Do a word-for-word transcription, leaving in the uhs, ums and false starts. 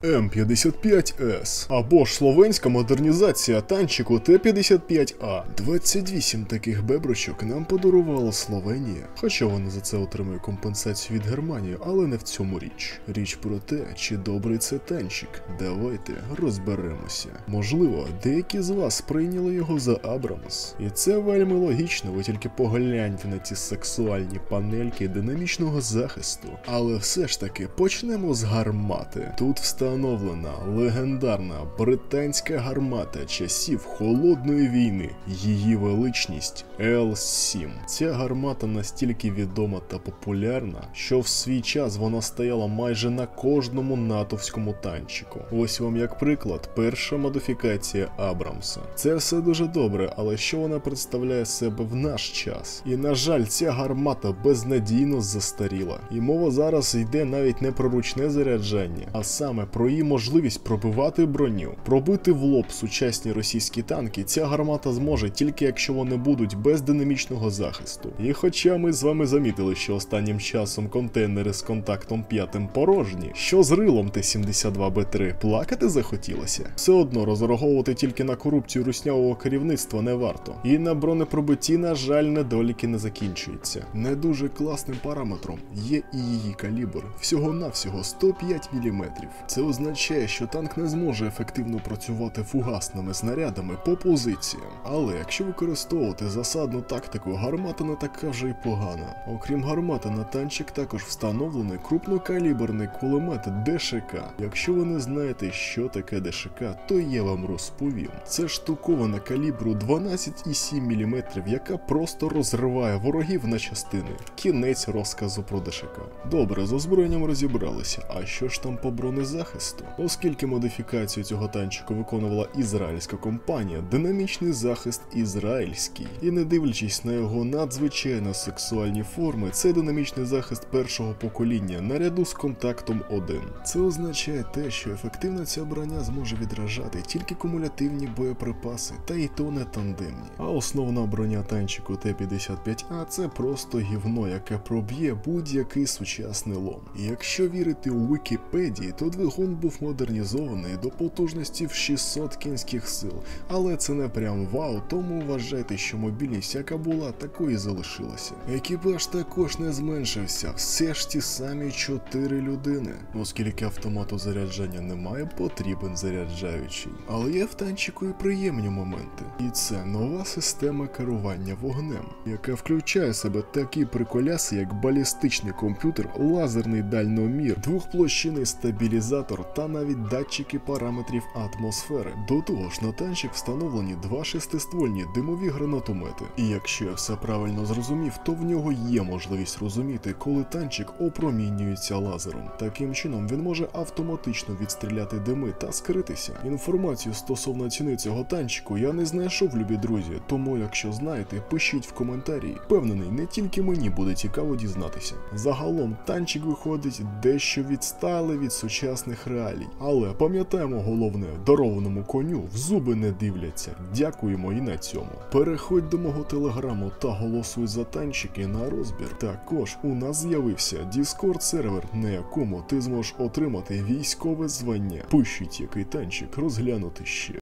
М п'ятдесят п'ять С або ж словенська модернізація танчику Т п'ятдесят п'ять А. двадцять вісім таких беброчок нам подарувала Словенія, хоча вона за це отримує компенсацію від Германії, але не в цьому річ. Річ про те, чи добрий це танчик. Давайте розберемося. Можливо, деякі з вас прийняли його за Абрамс. І це вельми логічно, ви тільки погляньте на ці сексуальні панельки динамічного захисту. Але все ж таки почнемо з гармати. Тут встав Встановлена легендарна британська гармата часів Холодної війни, її величність Л сім. Ця гармата настільки відома та популярна, що в свій час вона стояла майже на кожному натовському танчику. Ось вам як приклад, перша модифікація Абрамса. Це все дуже добре, але що вона представляє себе в наш час? І на жаль, ця гармата безнадійно застаріла. І мова зараз йде навіть не про ручне заряджання, а саме про її можливість пробивати броню. Пробити в лоб сучасні російські танки ця гармата зможе тільки якщо вони будуть без динамічного захисту. І хоча ми з вами замітили, що останнім часом контейнери з контактом п'ятим порожні, що з рилом Т сімдесят два Б три плакати захотілося, все одно розраховувати тільки на корупцію руснявого керівництва не варто. І на бронепробитті, на жаль, недоліки не закінчуються. Не дуже класним параметром є і її калібр, всього-навсього сто п'ять міліметрів. Це означає, що танк не зможе ефективно працювати фугасними снарядами по позиціям. Але якщо використовувати засадну тактику, гармата не така вже й погана. Окрім гармати, на танчик також встановлений крупнокаліберний кулемет Д Ш К. Якщо ви не знаєте, що таке Д Ш К, то я вам розповім. Це штуковина калібру дванадцять цілих сім міліметрів, яка просто розриває ворогів на частини. Кінець розказу про Д Ш К. Добре, з озброєнням розібралися. А що ж там по бронезахисту? Оскільки модифікацію цього танчику виконувала ізраїльська компанія, динамічний захист ізраїльський. І не дивлячись на його надзвичайно сексуальні форми, це динамічний захист першого покоління наряду з контактом один. Це означає те, що ефективно ця броня зможе відражати тільки кумулятивні боєприпаси, та й то не тандемні. А основна броня танчику Т п'ятдесят п'ять А це просто гівно, яке проб'є будь-який сучасний лом. І якщо вірити у Вікіпедії, то двигун був модернізований до потужності в шістсот кінських сил, але це не прям вау, тому вважайте, що мобільність, яка була, такою і залишилася. Екіпаж також не зменшився, все ж ті самі чотири людини. Оскільки автомату заряджання немає, потрібен заряджаючий. Але є в танчику і приємні моменти. І це нова система керування вогнем, яка включає в себе такі приколяси, як балістичний комп'ютер, лазерний дальномір, двохплощинний стабілізатор та навіть датчики параметрів атмосфери. До того ж, на танчик встановлені два шестиствольні димові гранатомети. І якщо я все правильно зрозумів, то в нього є можливість розуміти, коли танчик опромінюється лазером. Таким чином він може автоматично відстріляти дими та скритися. Інформацію стосовно ціни цього танчику я не знайшов, любі друзі, тому якщо знаєте, пишіть в коментарі. Впевнений, не тільки мені буде цікаво дізнатися. Загалом танчик виходить дещо відсталий від сучасних реалій. Але пам'ятаємо головне, дарованому коню в зуби не дивляться. Дякуємо і на цьому. Переходь до мого телеграму та голосуй за танчики на розбір. Також у нас з'явився Discord сервер, на якому ти зможеш отримати військове звання. Пишіть, який танчик розглянути ще.